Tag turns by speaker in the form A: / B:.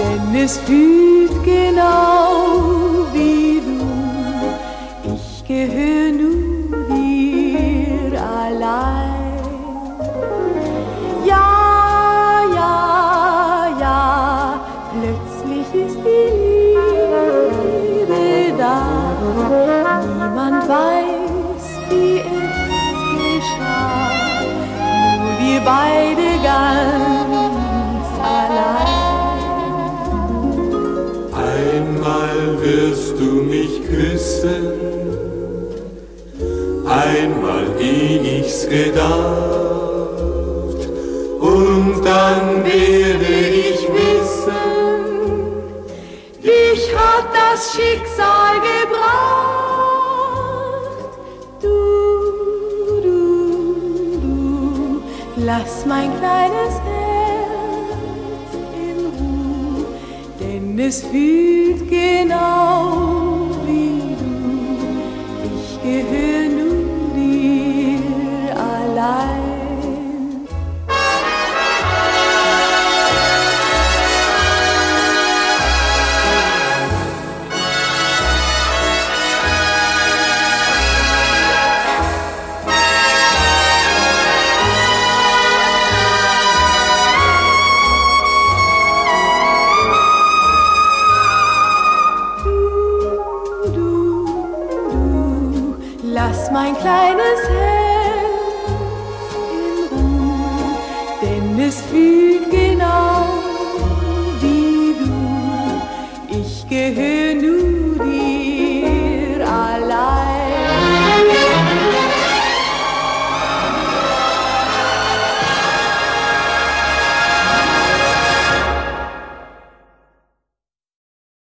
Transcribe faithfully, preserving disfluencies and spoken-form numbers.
A: denn es fühlt genau wie du. Ich gehöre nur dir allein. Ja, ja, ja, plötzlich ist die Liebe da. Niemand weiß, wie es geschah, nur wir beide ganz allein.
B: Einmal wirst du mich küssen, einmal eh ich's gedacht, und dann werde ich wissen, dich hat das Schicksal gebracht.
A: Du, du, du, lass mein kleines Herz in Ruhe, denn es fühlt genau wie du. Ich gehöre nur dir allein. Lass mein kleines Herz in Ruhe, denn es fühlt genau wie du. Ich gehöre nur